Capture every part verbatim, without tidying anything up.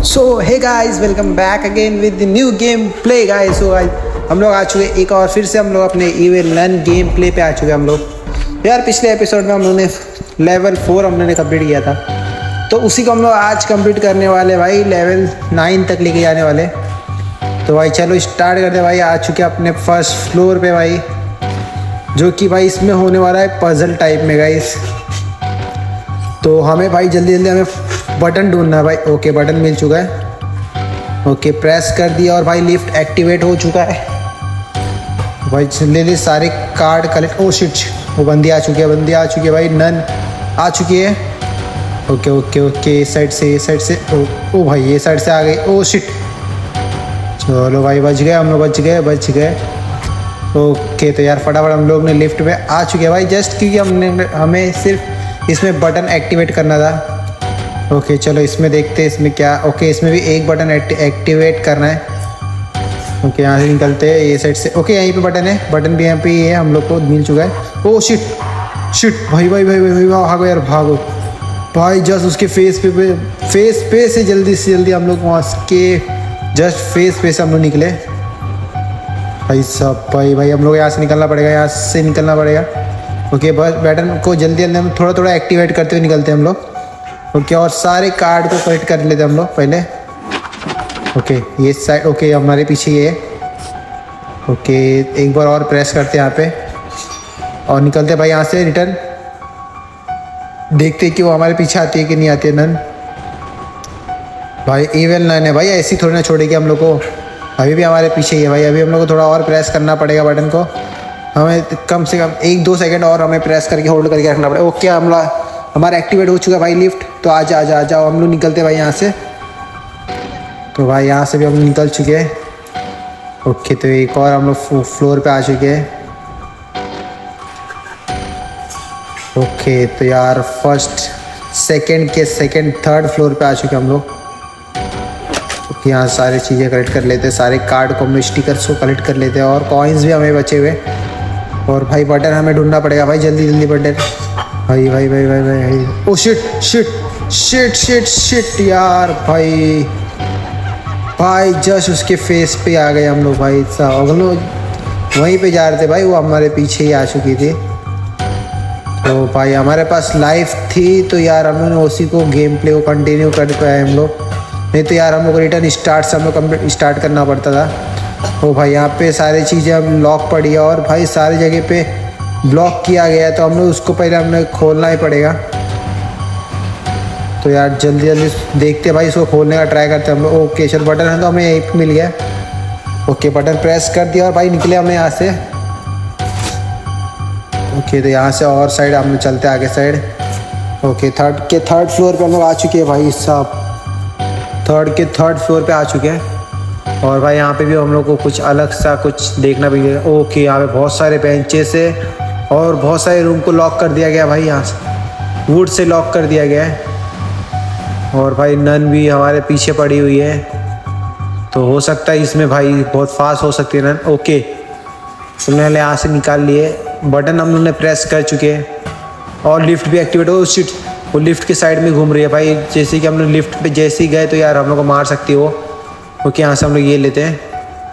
So hey guys, welcome back again with new game play guys. So guys हम लोग आ चुके एक और फिर से हम लोग अपने इविल नन गेम प्ले पे आ चुके हैं हम लोग। यार पिछले एपिसोड में हम लोगों ने लेवल फोर हम लोगों ने कंप्लीट किया था, तो उसी को हम लोग आज कंप्लीट करने वाले भाई, लेवल नाइन तक लेके जाने वाले। तो भाई चलो स्टार्ट करते भाई। आ चुके अपने फर्स्ट फ्लोर पे भाई, जो कि भाई इसमें होने वाला है पजल टाइप में गाइस। तो हमें भाई जल्दी जल्दी हमें बटन ढूंढना है भाई। ओके बटन मिल चुका है, ओके प्रेस कर दिया और भाई लिफ्ट एक्टिवेट हो चुका है भाई। ले ले सारे कार्ड कलेक्ट। ओ शिट, वो बंदी आ चुकी है, बंदी आ चुकी है भाई, नन आ चुकी है। ओके ओके ओके इस साइड से, इस साइड से। ओ, ओ भाई ये साइड से आ गई। ओ शिट, चलो भाई बच गए हम लोग, बच गए बच गए ओके तो यार फटाफट हम लोग ने लिफ्ट में आ चुके हैं भाई, जस्ट क्योंकि हमने हमें सिर्फ इसमें बटन एक्टिवेट करना था। ओके चलो इसमें देखते हैं इसमें क्या। ओके इसमें भी एक बटन एक्टिवेट करना है। ओके यहाँ से निकलते हैं ये साइड से। ओके यहीं पे बटन है, बटन भी यहाँ पे ही है, हम लोग को मिल चुका है। ओ शिट शिट भाई भाई भाई भाई भागो यार भागो भाई। जस्ट उसके फेस पे, पे फेस पे से जल्दी से जल्दी हम लोग वहाँ के जस्ट फेस पे से हम लोग निकले भाई साहब। भाई भाई हम लोग यहाँ से निकलना पड़ेगा, यहाँ से निकलना पड़ेगा। ओके बस बटन को जल्दी जल्दी हम थोड़ा थोड़ा एक्टिवेट करते हुए निकलते हैं हम लोग। ओके और सारे कार्ड को कलेक्ट कर लेते हम लोग पहले। ओके ये साइड, ओके हमारे पीछे ये है। ओके एक बार और प्रेस करते हैं यहाँ पे और निकलते भाई यहाँ से रिटर्न। देखते कि वो हमारे पीछे आती है कि नहीं आती है नन। भाई इविल नन है भाई, ऐसी थोड़ी ना छोड़ेगी हम लोग को, अभी भी हमारे पीछे ही है भाई। अभी हम लोग को थोड़ा और प्रेस करना पड़ेगा बटन को, हमें कम से कम एक दो सेकंड और हमें प्रेस करके होल्ड करके रखना पड़ेगा। ओके हम हमारा एक्टिवेट हो चुका है भाई लिफ्ट। तो आ जा आ जा आ जाओ, हम लोग निकलते भाई यहाँ से। तो भाई यहाँ से भी हम निकल चुके हैं। ओके तो एक और हम लोग फ्लोर पे आ चुके हैं। ओके तो यार फर्स्ट सेकंड के सेकंड थर्ड फ्लोर पे आ चुके हम लोग। ओके यहाँ सारी चीज़ें कलेक्ट कर लेते हैं, सारे कार्ड को, स्टिकर्स को कलेक्ट कर लेते हैं और कॉइन्स भी हमें बचे हुए। और भाई बटन हमें ढूंढना पड़ेगा भाई, जल्दी जल्दी बटन भाई भाई भाई भाई भाई भाई। Oh shit shit shit shit shit यार भाई भाई जस्ट उसके फेस पे आ गए हम लोग भाई साहब। हम लोग वहीं पे जा रहे थे भाई, वो हमारे पीछे ही आ चुकी थी। तो भाई हमारे पास लाइफ थी तो यार हम लोग ने उसी को गेम प्ले को कंटिन्यू कर पाए हम लोग, नहीं तो यार हम लोग को रिटर्न स्टार्ट से हम लोग कंप्लीट स्टार्ट करना पड़ता था। ओ भाई यहाँ पे सारी चीज़ें अब लॉक पड़ी है और भाई सारी जगह पे ब्लॉक किया गया है, तो हम लोग उसको पहले हमें खोलना ही पड़ेगा। तो यार जल्दी जल्दी देखते भाई, इसको खोलने का ट्राई करते हैं हम लोग। ओके चल बटन है तो हमें यहीं पे मिल गया। ओके बटन प्रेस कर दिया और भाई निकले हमें यहाँ से। ओके तो यहाँ से और साइड हम लोग चलते आगे साइड। ओके थर्ड के थर्ड फ्लोर पे हम लोग आ चुके हैं भाई साहब, थर्ड के थर्ड फ्लोर पे आ चुके हैं। और भाई यहाँ पे भी हम लोग को कुछ अलग सा कुछ देखना भी है। ओके यहाँ पे बहुत सारे बेंचेस है और बहुत सारे रूम को लॉक कर दिया गया भाई, यहाँ से वुड से लॉक कर दिया गया है। और भाई नन भी हमारे पीछे पड़ी हुई है, तो हो सकता है इसमें भाई बहुत फास्ट हो सकती है नन। ओके तुमने यहाँ से निकाल लिए, बटन हम लोग ने प्रेस कर चुके हैं और लिफ्ट भी एक्टिवेट हो। शिट वो लिफ्ट के साइड में घूम रही है भाई, जैसे कि हम लोग लिफ्ट पे जैसे ही गए तो यार हम लोग को मार सकती है वो। ओके यहाँ से हम लोग ये लेते हैं,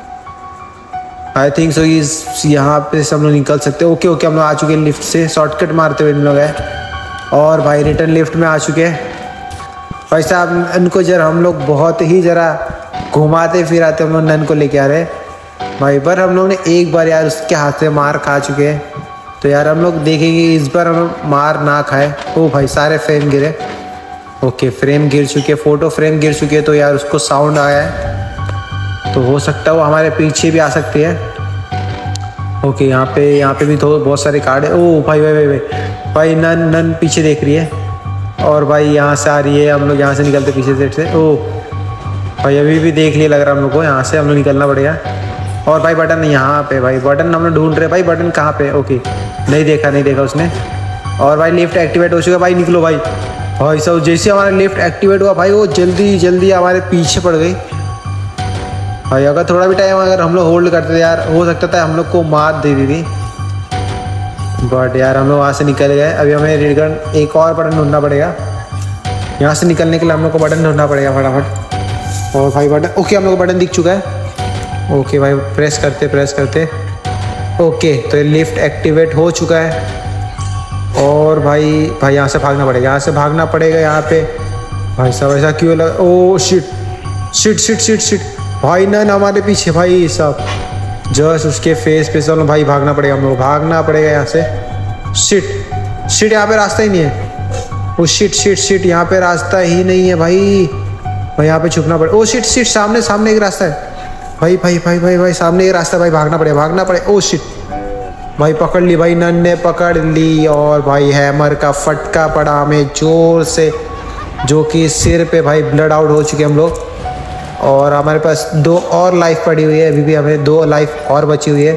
आई थिंक सो इस यहाँ पे से हम लोग निकल सकते हैं। ओके ओके हम लोग आ चुके हैं लिफ्ट से, शॉर्टकट मारते हुए इन लोग है और भाई रिटर्न लिफ्ट में आ चुके हैं भाई साहब। इनको जरा हम लोग बहुत ही ज़रा घुमाते फिराते हम लोग नन को लेके आ रहे हैं भाई, पर हम लोग ने एक बार यार उसके हाथ से मार खा चुके हैं। तो यार हम लोग देखेंगे इस बार हम लोग मार ना खाए। ओ भाई सारे फ्रेम गिरे। ओके फ्रेम गिर चुके, फ़ोटो फ्रेम गिर चुके हैं, तो यार उसको साउंड आया है, तो हो सकता है वो हमारे पीछे भी आ सकती है। ओके यहाँ पे यहाँ पे भी तो बहुत सारे कार्ड है। ओ भाई भाई भाई भाई भाई नन नन पीछे देख रही है और भाई यहाँ से आ रही है, हम लोग यहाँ से निकलते पीछे साइड से। ओ भाई अभी भी देख लिया लग रहा है हम लोग को, यहाँ से हम लोग निकलना पड़ेगा। और भाई बटन यहाँ पे, भाई बटन हम लोग ढूंढ रहे भाई, बटन कहाँ पे। ओके नहीं देखा नहीं देखा उसने। और भाई लिफ्ट एक्टिवेट हो चुका भाई, निकलो भाई। भाई साहब जैसे हमारा लिफ्ट एक्टिवेट हुआ भाई, वो जल्दी जल्दी हमारे पीछे पड़ गई भाई। अगर थोड़ा भी टाइम अगर हम लोग होल्ड करते थे यार, हो सकता था हम लोग को मार दे दी थी, बट यार हम लोग वहाँ से निकल गए। अभी हमें रिटर्न एक और बटन ढूंढना पड़ेगा, यहाँ से निकलने के लिए हम लोग को बटन ढूंढना पड़ेगा फटाफट। और भाई बटन, ओके हम लोग को बटन दिख चुका है। ओके भाई प्रेस करते प्रेस करते ओके, तो ये लिफ्ट एक्टिवेट हो चुका है। और भाई भाई यहाँ से भागना पड़ेगा, यहाँ से भागना पड़ेगा यहाँ पे। भाई साहब ऐसा क्यों लगा? Oh shit shit shit shit shit भाई नन हमारे पीछे भाई साहब, जस्ट उसके फेस पे। चलो भाई भागना पड़ेगा, हम लोग भागना पड़ेगा यहाँ से। शिट शिट यहाँ पे रास्ता ही नहीं है। ओ शिट शिट शिट यहाँ पे रास्ता ही नहीं है भाई। भाई यहाँ पे छुपना पड़े। ओ शिट शिट सामने सामने एक रास्ता है भाई भाई भाई भाई भाई सामने एक रास्ता है भाई, भागना पड़ेगा भागना पड़े। ओ शिट भाई पकड़ ली भाई, नन ने पकड़ ली। और भाई हैमर का फटका पड़ा हमें जोर से, जो कि सिर पे भाई ब्लड आउट हो चुके हम लोग। और हमारे पास दो और लाइफ पड़ी हुई है, अभी भी हमें दो लाइफ और बची हुई है।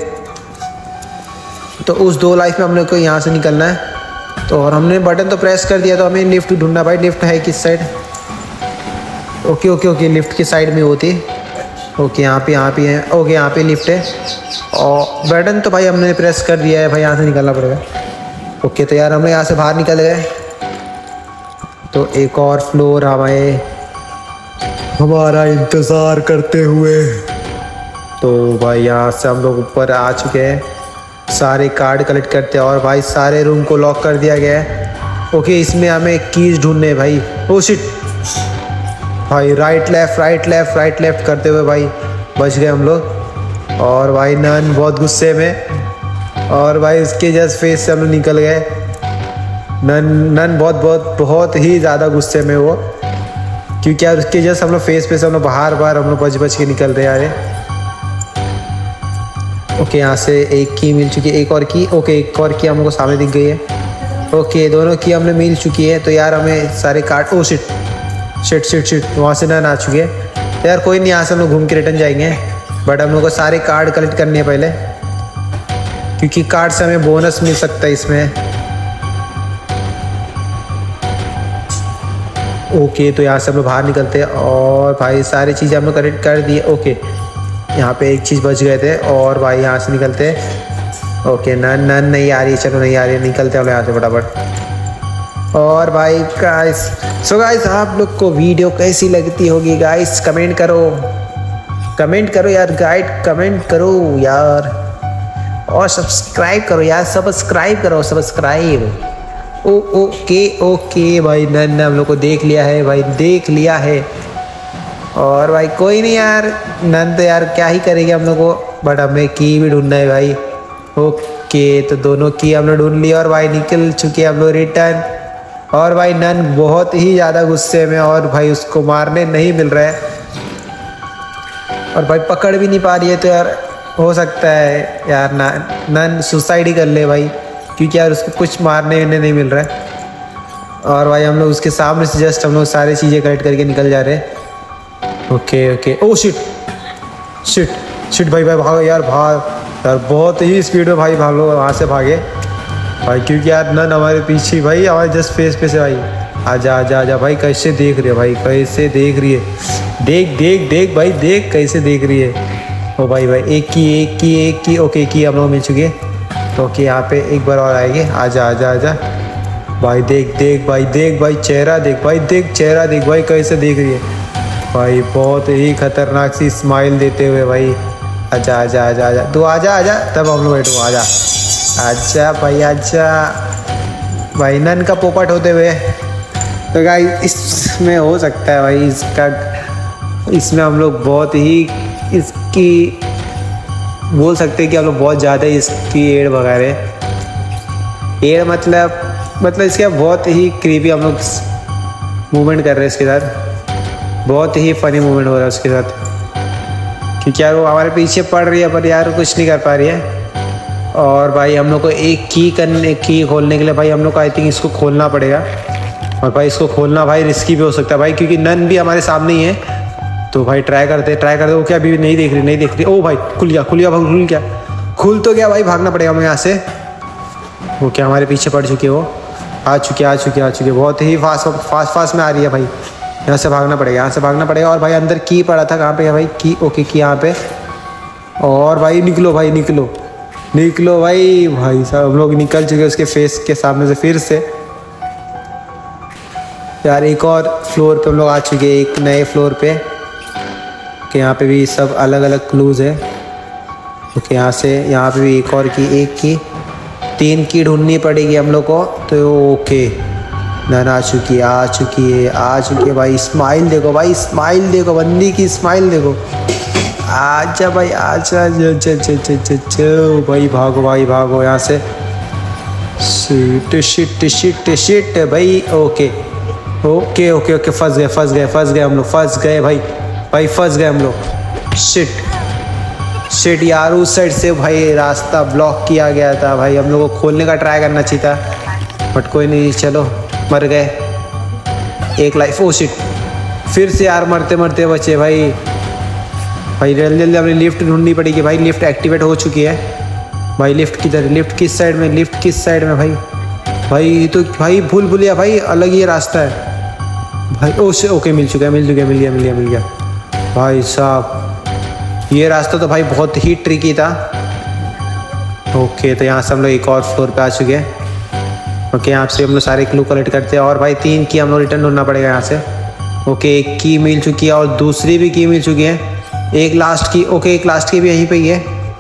तो उस दो लाइफ में हम लोग को यहाँ से निकलना है। तो और हमने बटन तो प्रेस कर दिया, तो हमें लिफ्ट ढूंढना भाई। लिफ्ट है किस side? Okay okay okay lift की साइड में होती। ओके यहाँ पे यहाँ पे है। ओके यहाँ पे लिफ्ट है और बटन तो भाई हमने प्रेस कर दिया है भाई, यहाँ से निकलना पड़ेगा। ओके तो यार हम लोग यहाँ से बाहर निकल गए। तो एक और फ्लोर हमें हमारा इंतज़ार करते हुए। तो भाई यहाँ से हम लोग ऊपर आ चुके हैं, सारे कार्ड कलेक्ट करते हैं। और भाई सारे रूम को लॉक कर दिया गया है। ओके इसमें हमें कीज ढूंढने हैं भाई। ओ शिट भाई right left right left right left करते हुए भाई बच गए हम लोग। और भाई नन बहुत गुस्से में, और भाई उसके जस्ट फेस से हम लोग निकल गए। नन नन बहुत बहुत बहुत ही ज़्यादा गुस्से में वो, क्योंकि यार उसके जस्ट हम लोग फेस पे से हम लोग बाहर बाहर हम लोग बच बच के निकल रहे यार। ओके यहाँ से एक की मिल चुकी है, एक और की। ओके एक और की हम लोग को सामने दिख गई है। ओके दोनों की हमने मिल चुकी है। तो यार हमें सारे card, oh shit shit shit shit वहाँ से नन आ चुके हैं। तो यार कोई नहीं, यहाँ से हम लोग घूम के रिटर्न जाएंगे, बट हम लोग को सारे कार्ड कलेक्ट करने हैं पहले, क्योंकि कार्ड से हमें बोनस मिल सकता है इसमें। ओके तो यहाँ से हम लोग बाहर निकलते हैं। और भाई सारी चीज़ें हम लोग कलेक्ट कर दिए। ओके यहाँ पे एक चीज़ बच गए थे। और भाई यहाँ से निकलते हैं। ओके नन नन नहीं आ रही है, चलो नहीं आ रही है, निकलते हैं हम यहाँ से फटाफट। और भाई गाइस, सो गाइस आप लोग को वीडियो कैसी लगती होगी गाइस, कमेंट करो कमेंट करो यार गाइड, कमेंट करो यार। और सब्सक्राइब करो यार, सब्सक्राइब करो सब्सक्राइब। ओ ओके ओके भाई नन ने हम लोग को देख लिया है भाई, देख लिया है। और भाई कोई नहीं यार, नन तो यार क्या ही करेगी हम लोग को, बट हमें की भी ढूंढना है भाई। ओके तो दोनों की हमने ढूंढ लिया और भाई निकल चुके हम लोग रिटर्न। और भाई नन बहुत ही ज़्यादा गुस्से में, और भाई उसको मारने नहीं मिल रहा है, और भाई पकड़ भी नहीं पा रही है। तो यार हो सकता है यार ना नन सुसाइड ही कर ले भाई, क्योंकि यार उसको कुछ मारने नहीं मिल रहा है। और भाई हम लोग उसके सामने से जस्ट हम लोग सारी चीज़ें कलेक्ट करके निकल जा रहे हैं। Okay okay oh shit shit shit भाई भाई भागो यार, भाग यार, बहुत ही स्पीड में भाई भाग लो वहाँ से भागे भाई, क्योंकि यार नन हमारे पीछे भाई, हमारे जस्ट फेस पे से भाई। आजा आजा आजा भाई, कैसे देख रही है भाई, कैसे देख रही है, देख देख देख भाई देख कैसे देख रही है। ओ भाई भाई एक की एक की एक की ओके की हम लोग मिल चुके हैं। तो ओके यहाँ पे एक बार और आएंगे। आजा आजा आजा भाई, देख देख भाई देख भाई चेहरा देख भाई, देख चेहरा देख भाई कैसे देख रही है भाई, बहुत ही खतरनाक सी स्माइल देते हुए भाई। आजा आजा आजा आजा तू आजा आजा, तब हम लोग बैठो। आजा अच्छा भाई अच्छा भाई, नन का पोपट होते हुए। तो गाइस इसमें हो सकता है भाई इसका, इसमें हम लोग बहुत ही इसकी बोल सकते हैं कि हम लोग बहुत ज़्यादा इसकी एड भगा रहे हैं। एड मतलब मतलब इसके बहुत ही क्रीपी हम लोग मूवमेंट कर रहे हैं इसके साथ, बहुत ही फनी मूवमेंट हो रहा है उसके साथ, क्योंकि यार वो हमारे पीछे पड़ रही है पर यार कुछ नहीं कर पा रही है। और भाई हम लोग को एक की करने की खोलने के लिए भाई हम लोग को आई थिंक इसको खोलना पड़ेगा। और भाई इसको खोलना भाई रिस्की भी हो सकता है भाई, क्योंकि नन भी हमारे सामने ही है। तो भाई ट्राई करते ट्राई करते वो क्या अभी नहीं देख रही नहीं देख रही। ओ भाई खुल गया खुल गया भाई, खुल गया खुल तो गया भाई, भागना पड़ेगा हमें यहाँ से। वो क्या हमारे पीछे पड़ चुकी है, वो आ चुके आ चुके आ चुके बहुत ही फास्ट फास्ट फास्ट में आ रही है भाई। यहाँ से भागना पड़ेगा यहाँ से भागना पड़ेगा। और भाई अंदर की पड़ा था, कहाँ पे है भाई की? ओके की यहाँ पे। और भाई निकलो भाई निकलो निकलो भाई। भाई साहब हम लोग निकल चुके उसके फेस के सामने से फिर से। यार एक और फ्लोर पे हम लोग आ चुके हैं, एक नए फ्लोर पे। ओके यहाँ पे भी सब अलग अलग क्लूज है। ओके यहाँ से यहाँ पे भी एक और की, एक की, तीन की ढूंढनी पड़ेगी हम लोग को। तो ओके नन आ चुकी है, आ चुकी है, आ चुकी है भाई। स्माइल देखो भाई, स्माइल देखो, बंदी की स्माइल देखो। आजा भाई आजा, भाई भागो भाई भागो यहाँ से। शिट शिट शिट शिट भाई। ओके ओके ओके ओके फंस गए फंस गए फंस गए हम लोग, फंस गए भाई भाई फंस गए हम लोग। शिट शिट यार, उस साइड से भाई रास्ता ब्लॉक किया गया था भाई, हम लोग को खोलने का ट्राई करना चाहिए था, बट कोई नहीं, चलो मर गए। एक लाइफ। ओ शिट, फिर से यार मरते मरते बचे भाई। भाई जल्दी जल्दी अपनी लिफ्ट ढूंढनी पड़ेगी भाई। लिफ्ट एक्टिवेट हो चुकी है भाई। लिफ्ट किधर, लिफ्ट किस साइड में, लिफ्ट किस साइड में भाई? भाई तो भाई भूल भूलिया भाई, अलग ही रास्ता है भाई। ओ से ओके मिल चुका है, मिल चुका है, मिल गया मिल गया मिल गया भाई साहब। ये रास्ता तो भाई बहुत ही ट्रिकी था। ओके तो यहाँ से हम लोग एक और फ्लोर पे आ चुके हैं। ओके यहाँ से हम लोग सारे क्लू कलेक्ट करते हैं, और भाई तीन की हम लोग रिटर्न ढूंढना पड़ेगा यहाँ से। ओके एक की मिल चुकी है और दूसरी भी की मिल चुकी है, एक लास्ट की। ओके एक लास्ट की भी यहीं पे ही है।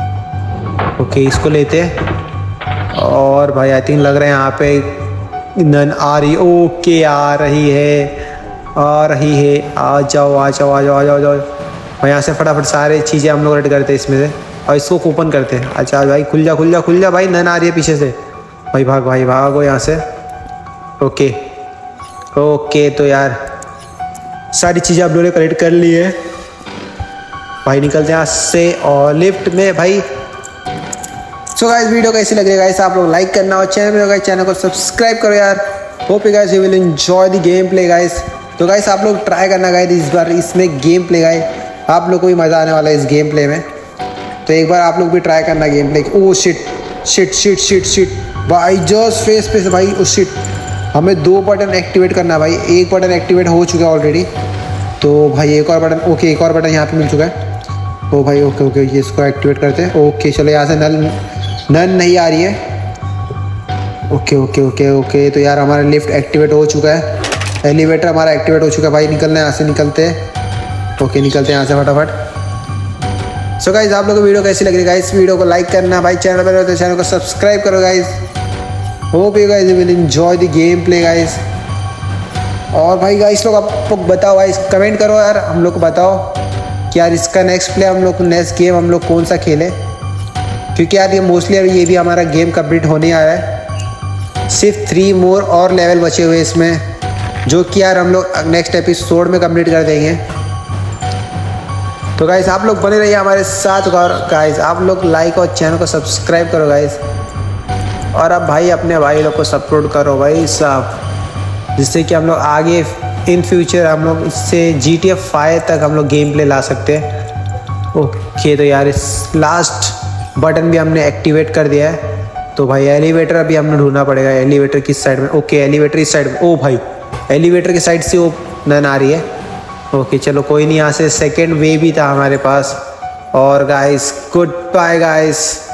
ओके इसको लेते हैं, और भाई आई थिंक लग रहा है यहाँ पे नन आ रही। ओके आ रही है, आ रही है, आ जाओ आ जाओ आ जाओ आ जाओ जाओ भाई। यहाँ से फटाफट सारे चीज़ें हम लोग रेड करते हैं इसमें से, और इसको ओपन करते हैं। अच्छा भाई खुल जा खुल जा खुल जा भाई, नन आ रही है पीछे से भाई, भाग भाई भागो यहाँ से। ओके ओके तो यार सारी चीज़ें आप लोगों ने कलेक्ट कर ली है भाई, निकलते हैं यहाँ से। और लिफ्ट में भाई। सो गाइस वीडियो कैसी लग रही है गाइस, आप लोग लाइक करना, और चैनल में गाइस चैनल को सब्सक्राइब करो यार। Hope you guys you will enjoy the game play guys. तो गाइस आप लोग ट्राई करना गाइस इस बार इसमें गेम प्ले गाइस, आप लोग को भी मज़ा आने वाला है इस गेम प्ले में। तो एक बार आप लोग भी ट्राई करना game play. Oh shit shit shit shit shit भाई, जस्ट फेस पे भाई। ओ शिट, हमें दो बटन एक्टिवेट करना है भाई, एक बटन एक्टिवेट हो चुका है ऑलरेडी, तो भाई एक और बटन। ओके एक और बटन यहाँ पे मिल चुका है। ओ भाई ओके ओके ये इसको एक्टिवेट करते हैं। ओके चलो यहाँ से नल नन नहीं आ रही है। ओके ओके ओके ओके तो यार हमारा लिफ्ट एक्टिवेट हो चुका है, एलिवेटर हमारा एक्टिवेट हो चुका है भाई। निकलना है यहाँ से, निकलते हैं। ओके निकलते हैं यहाँ से फटाफट। सो गाइस आप लोगों को वीडियो कैसी लग रही है गाइस, वीडियो को लाइक करना भाई, चैनल पर हो तो चैनल को सब्सक्राइब करो guys. Hope you guys will enjoy the game play guys. और भाई गाइस लोग आप लोग बताओ गाइस, कमेंट करो यार, हम लोग को बताओ कि यार इसका नेक्स्ट प्ले हम लोग नेक्स्ट गेम हम लोग कौन सा खेलें, क्योंकि यार ये मोस्टली अभी ये भी हमारा गेम कंप्लीट होने आ रहा है। सिर्फ थ्री मोर और लेवल बचे हुए इसमें, जो कि यार हम लोग नेक्स्ट एपिसोड में कंप्लीट कर देंगे। तो गाइस आप लोग बने रहिए हमारे साथ, और गाइस आप लोग लाइक और चैनल को सब्सक्राइब करो गाइस। और अब भाई अपने भाई लोग को सपोर्ट करो भाई साहब, जिससे कि हम लोग आगे इन फ्यूचर हम लोग इससे जी टी एफ फाइव तक हम लोग गेम प्ले ला सकते हैं। ओके तो यार इस लास्ट बटन भी हमने एक्टिवेट कर दिया है, तो भाई एलिवेटर अभी हमने ढूंढना पड़ेगा। एलिवेटर किस साइड में? ओके एलिवेटर इस साइड में। ओ भाई एलिवेटर की साइड से वो नन आ रही है। ओके चलो कोई नहीं, यहाँ से सेकेंड वे भी था हमारे पास। और गाइस गुड बाय गाइस।